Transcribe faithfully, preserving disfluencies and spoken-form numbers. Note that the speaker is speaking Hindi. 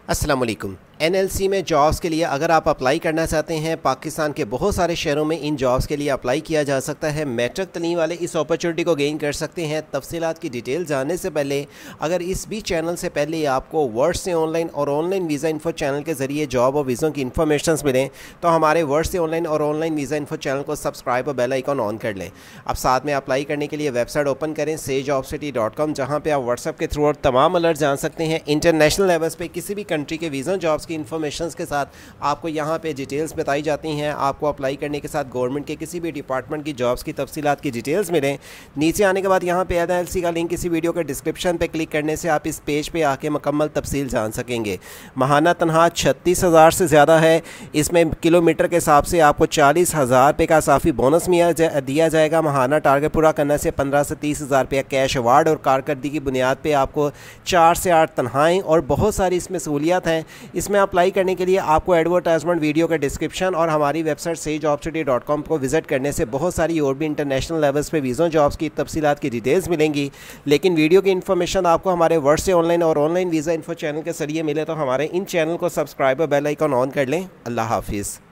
अस्सलाम वालेकुम। एनएलसी में जॉब्स के लिए अगर आप अप्लाई करना चाहते हैं, पाकिस्तान के बहुत सारे शहरों में इन जॉब्स के लिए अप्लाई किया जा सकता है। मैट्रिक तलीम वाले इस अपॉर्चुनिटी को गेन कर सकते हैं। तफसीलात की डिटेल जानने से पहले अगर इस भी चैनल से पहले आपको वर्ड से ऑनलाइन और ऑनलाइन वीज़ा इन्फो चैनल के ज़रिए जॉब और वीज़ों की इन्फॉर्मेशन मिलें तो हमारे वर्ड से ऑनलाइन और ऑनलाइन वीज़ा इन्फो चैनल को सब्सक्राइब और बेल आइकॉन ऑन कर लें। अब साथ में अप्लाई करने के लिए वेबसाइट ओपन करें से जॉब सिटी डॉट कॉम, जहाँ पर आप व्हाट्सएप के थ्रू और तमाम अलर्ट जान सकते हैं। इंटरनेशनल लेवल्स पर किसी भी कंट्री के वीज़ा जॉब्स की इन्फॉर्मेशन के साथ आपको यहाँ पे डिटेल्स बताई जाती हैं। आपको अप्लाई करने के साथ गवर्नमेंट के किसी भी डिपार्टमेंट की जॉब्स की तफसीलात की डिटेल्स मिलें। नीचे आने के बाद यहाँ पे एनएलसी का लिंक इसी वीडियो के डिस्क्रिप्शन पे क्लिक करने से आप इस पेज पे आके मुकम्मल तफसील जान सकेंगे। महाना तनख्वाह छत्तीस हज़ार से ज़्यादा है। इसमें किलोमीटर के हिसाब से आपको चालीस हज़ार रुपये का साफ़ी बोनस दिया जाएगा। महाना टारगेट पूरा करने से पंद्रह से तीस हज़ार रुपया कैश अवार्ड और कारकर्दगी की बुनियाद पर आपको चार से आठ तनख्वाहें और बहुत सारी इसमें सहूलियात हैं। इसमें अप्लाई करने के लिए आपको एडवर्टाइजमेंट वीडियो के डिस्क्रिप्शन और हमारी वेबसाइट से जॉब सिटी डॉट कॉम को विजिट करने से बहुत सारी और भी इंटरनेशनल लेवल्स पे वीज़ा जॉब्स की तफसीलात की डिटेल्स मिलेंगी। लेकिन वीडियो की इन्फॉर्मेशन आपको हमारे वर्ड से ऑनलाइन और ऑनलाइन वीज़ा इन्फो चैनल के जरिए मिले तो हमारे इन चैनल को सब्सक्राइब और बेल आइकॉन ऑन कर लें। अल्लाह हाफिज़।